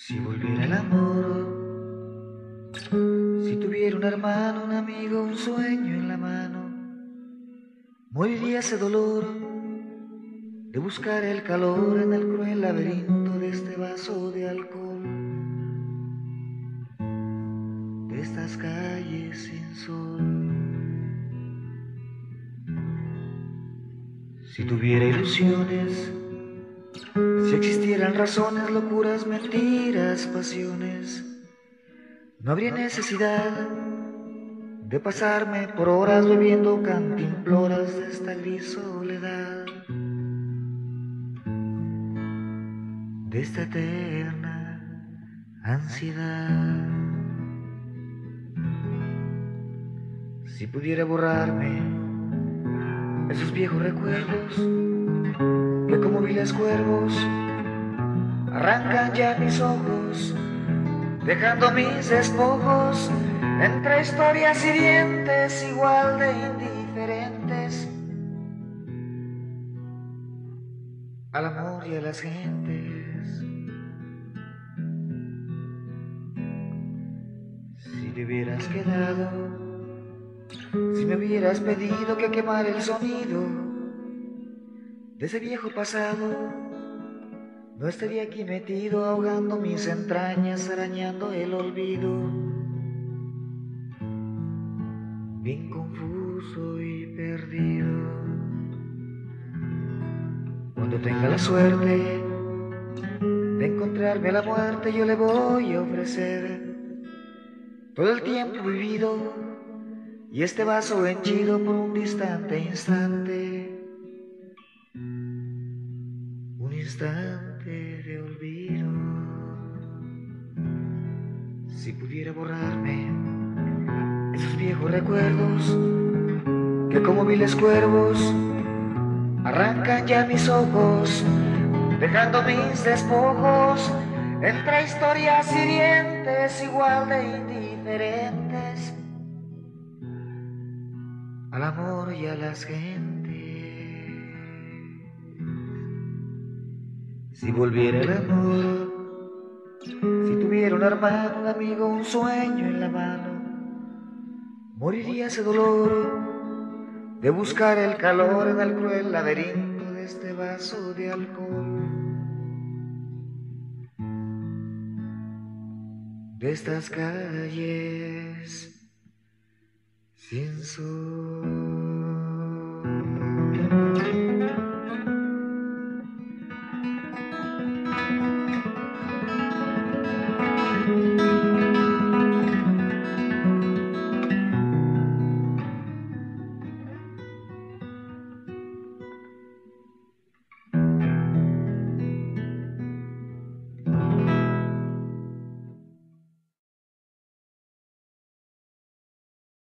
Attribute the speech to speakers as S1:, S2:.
S1: Si volviera el amor, si tuviera un hermano, un amigo, un sueño en la mano, moriría ese dolor de buscar el calor en el cruel laberinto de este vaso de alcohol, de estas calles sin sol. Si tuviera ilusiones, si existieran razones, locuras, mentiras, pasiones, no habría necesidad de pasarme por horas bebiendo cantimploras de esta gris soledad, de esta eterna ansiedad. Si pudiera borrarme esos viejos recuerdos que como viles cuervos arrancan ya mis ojos, dejando mis despojos entre historias hirientes igual de indiferentes al amor y a las gentes. Si te hubieras quedado, si me hubieras pedido que quemara el sonido de ese viejo pasado, no estaría aquí metido ahogando mis entrañas, arañando el olvido, bien confuso y perdido. Cuando tenga la suerte de encontrarme a la muerte, yo le voy a ofrecer todo el tiempo vivido y este vaso henchido por un distante instante, un instante de olvido. Si pudiera borrarme esos viejos recuerdos que como viles cuervos arrancan ya mis ojos, dejando mis despojos entre historias hirientes igual de indiferentes al amor y a las gentes. Si volviera el amor, si tuviera un hermano, un amigo, un sueño en la mano, moriría ese dolor de buscar el calor en el cruel laberinto de este vaso de alcohol, de estas calles sin sol.